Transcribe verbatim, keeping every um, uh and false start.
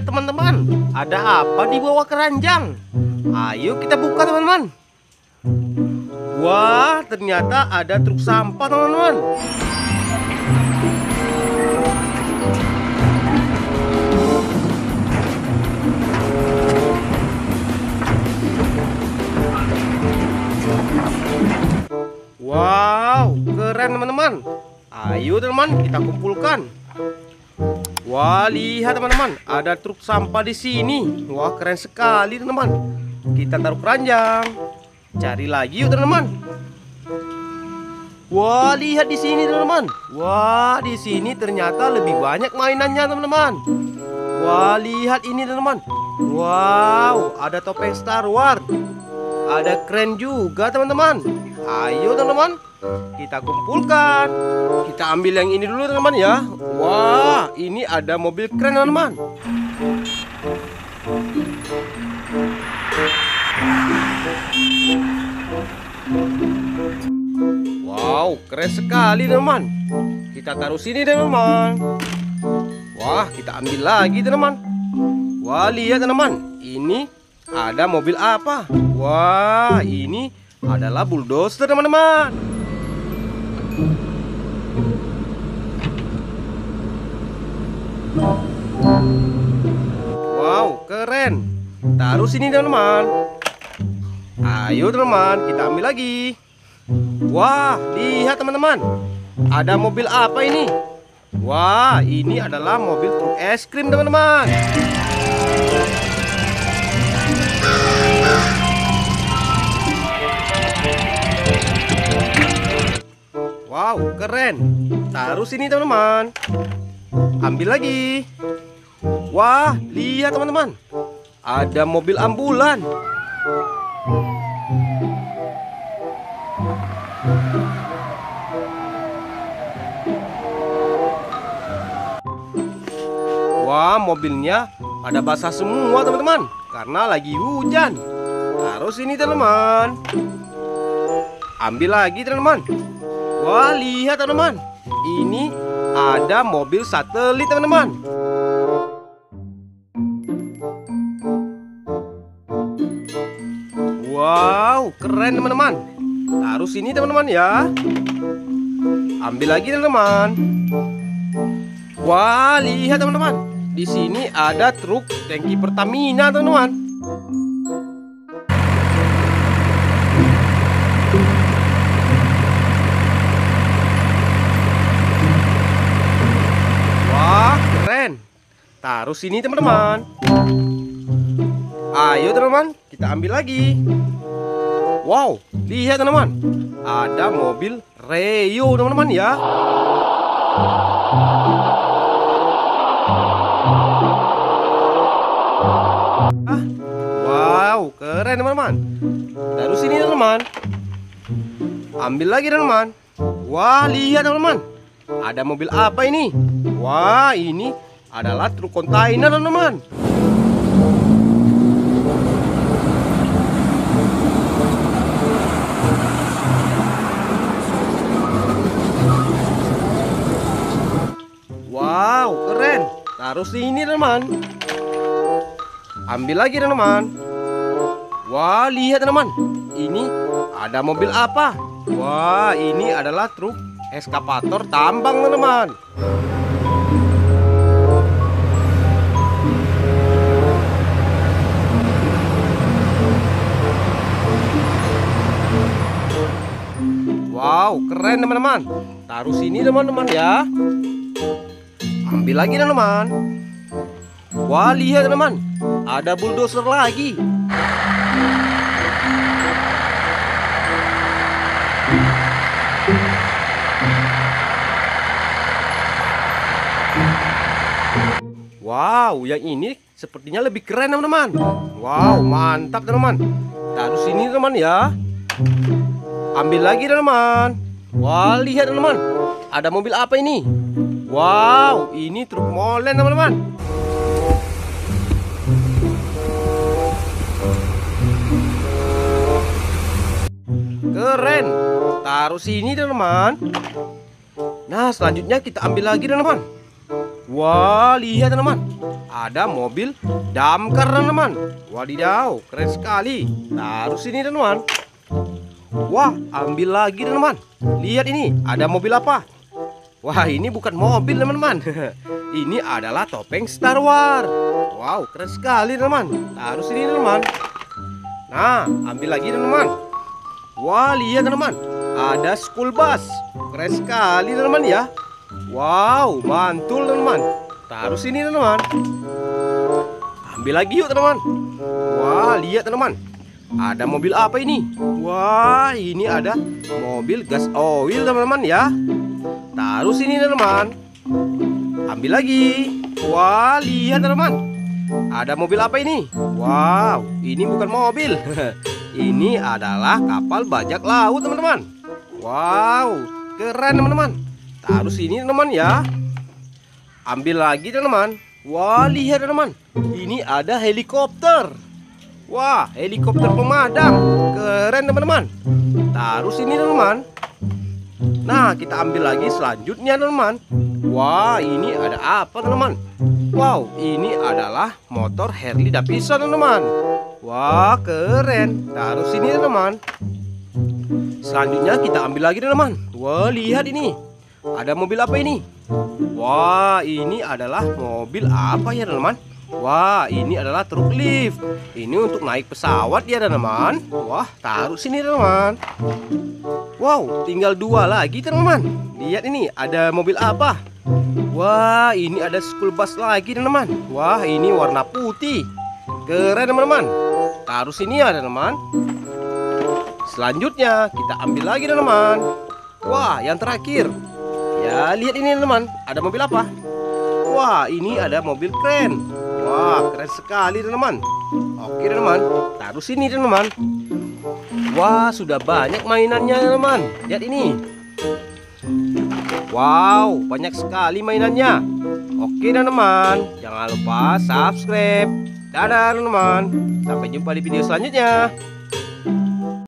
lihat teman-teman, ada apa di bawah keranjang? Ayo kita buka teman-teman. Wah, ternyata ada truk sampah teman-teman. Wow, keren teman-teman. Ayo teman-teman, kita kumpulkan. Wah, lihat teman-teman, ada truk sampah di sini. Wah, keren sekali teman-teman. Kita taruh keranjang. Cari lagi yuk teman-teman. Wah, lihat di sini teman-teman. Wah, di sini ternyata lebih banyak mainannya teman-teman. Wah, lihat ini teman-teman. Wow, ada topeng Star Wars. Ada keren juga teman-teman. Ayo teman-teman, kita kumpulkan. Kita ambil yang ini dulu teman-teman ya. Wah, ini ada mobil keren teman-teman. Wow, keren sekali teman-teman. Kita taruh sini teman-teman. Wah, kita ambil lagi teman-teman. Wah, lihat teman-teman, ini ada mobil apa? Wah, ini adalah bulldozer teman-teman. Wow, keren. Taruh sini teman-teman. Ayo teman-teman, kita ambil lagi. Wah, lihat teman-teman, ada mobil apa ini? Wah, ini adalah mobil truk es krim teman-teman. Wow, keren. Taruh sini teman-teman. Ambil lagi. Wah, lihat teman-teman, ada mobil ambulan. Wah, mobilnya pada basah semua teman-teman, karena lagi hujan. Taruh sini teman-teman. Ambil lagi teman-teman. Wah, lihat teman-teman, ini ada mobil satelit teman-teman. Wow, keren teman-teman. Taruh sini teman-teman ya. Ambil lagi teman-teman. Wah, lihat teman-teman, di sini ada truk tangki Pertamina teman-teman. Wah, keren. Taruh sini teman-teman. Ayo teman-teman, kita ambil lagi. Wow, lihat teman-teman, ada mobil Reo teman-teman ya. Ah, wow, keren teman-teman. Taruh sini teman-teman. Ambil lagi teman-teman. Wah, lihat teman-teman, ada mobil apa ini? Wah, ini adalah truk kontainer teman-teman. Wow, keren. Taruh sini teman-teman. Ambil lagi teman-teman. Wah, lihat teman-teman, ini ada mobil apa? Wah, ini adalah truk eskavator tambang teman-teman. Wow, keren teman-teman. Taruh sini teman-teman ya. Ambil lagi teman-teman. Wah, lihat teman-teman, ada bulldozer lagi. Wow, yang ini sepertinya lebih keren teman-teman. Wow, mantap teman-teman. Taruh sini teman ya. Ambil lagi teman-teman. Wah, lihat teman-teman, ada mobil apa ini? Wow, ini truk molen teman-teman. Keren. Taruh sini teman-teman. Nah, selanjutnya kita ambil lagi teman-teman. Wah, lihat teman-teman, ada mobil damkar teman-teman. Wadidaw, keren sekali. Taruh sini teman-teman. Wah, ambil lagi teman-teman. Lihat ini, ada mobil apa? Wah, ini bukan mobil teman-teman. Ini adalah topeng Star Wars. Wow, keren sekali teman-teman. Taruh sini teman-teman. Nah, ambil lagi teman-teman. Wah, lihat teman-teman, ada school bus. Keren sekali teman-teman ya. Wow, mantul teman-teman. Taruh sini teman-teman. Ambil lagi yuk teman-teman. Wah, lihat teman-teman, ada mobil apa ini? Wah, ini ada mobil gas oil teman-teman ya. Taruh sini teman-teman. Ambil lagi. Wah, lihat teman-teman, ada mobil apa ini? Wow, ini bukan mobil. Ini adalah kapal bajak laut teman-teman. Wow, keren teman-teman. Taruh sini teman-teman ya. Ambil lagi teman-teman. Wah, lihat teman-teman, ini ada helikopter. Wah, helikopter pemadam. Keren teman-teman. Taruh sini teman-teman. Nah, kita ambil lagi selanjutnya teman-teman. Wah, ini ada apa teman-teman? Wow, ini adalah motor Harley Davidson teman-teman. Wah, keren. Taruh sini teman-teman. Selanjutnya kita ambil lagi teman-teman. Wah, lihat ini, ada mobil apa ini? Wah, ini adalah mobil apa ya teman-teman? Wah, ini adalah truk lift. Ini untuk naik pesawat ya teman-teman. Wah, taruh sini teman-teman. Wow, tinggal dua lagi teman-teman. Lihat ini, ada mobil apa? Wah, ini ada school bus lagi teman-teman. Wah, ini warna putih. Keren teman-teman. Taruh sini ya teman-teman. Selanjutnya kita ambil lagi teman-teman. Wah, yang terakhir. Ya, lihat ini teman-teman, ada mobil apa? Wah, ini ada mobil keren. Wah, keren sekali teman-teman. Oke teman-teman, taruh sini teman-teman. Wah, sudah banyak mainannya teman-teman. Lihat ini. Wow, banyak sekali mainannya. Oke teman-teman, jangan lupa subscribe. Dadah teman-teman, sampai jumpa di video selanjutnya.